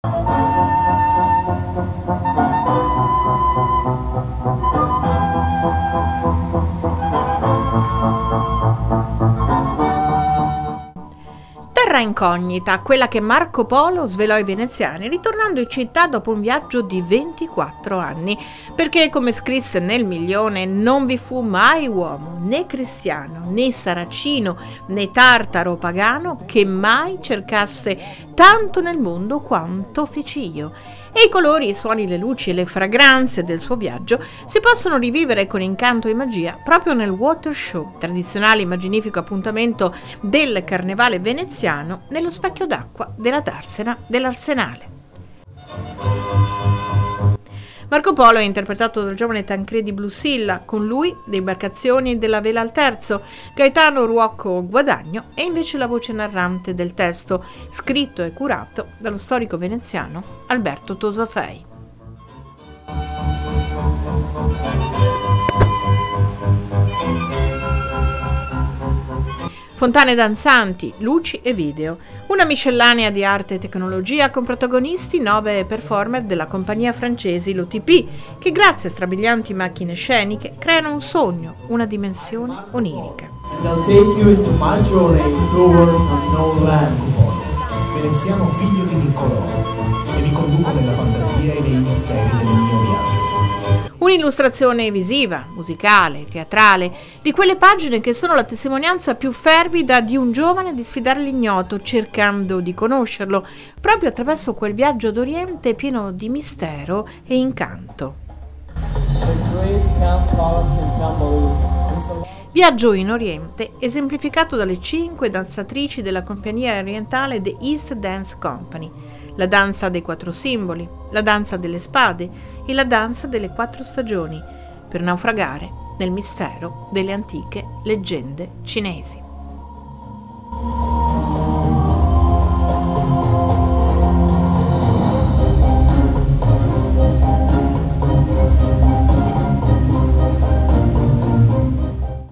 Terra incognita, quella che Marco Polo svelò ai veneziani ritornando in città dopo un viaggio di 24 anni, perché come scrisse nel Milione non vi fu mai uomo, né cristiano, né saracino, né tartaro pagano che mai cercasse tanto nel mondo quanto feci io. E i colori, i suoni, le luci e le fragranze del suo viaggio si possono rivivere con incanto e magia proprio nel Water Show, tradizionale immaginifico appuntamento del carnevale veneziano nello specchio d'acqua della darsena dell'Arsenale. Marco Polo è interpretato dal giovane Tancredi Blusilla, con lui le imbarcazioni della Vela al Terzo, Gaetano Ruocco Guadagno e invece la voce narrante del testo, scritto e curato dallo storico veneziano Alberto Tosafei. Fontane danzanti, luci e video, una miscellanea di arte e tecnologia con protagonisti 9 performer della compagnia francese l'OTP, che grazie a strabilianti macchine sceniche creano un sogno, una dimensione onirica. Veneziano figlio di Niccolò, e vi conduco nella fantasia e nei misteri del mio viaggio. Un'illustrazione visiva, musicale, teatrale, di quelle pagine che sono la testimonianza più fervida di un giovane di sfidare l'ignoto, cercando di conoscerlo, proprio attraverso quel viaggio d'Oriente pieno di mistero e incanto. Viaggio in Oriente, esemplificato dalle 5 danzatrici della compagnia orientale The East Dance Company, la danza dei 4 simboli, la danza delle spade e la danza delle 4 stagioni, per naufragare nel mistero delle antiche leggende cinesi.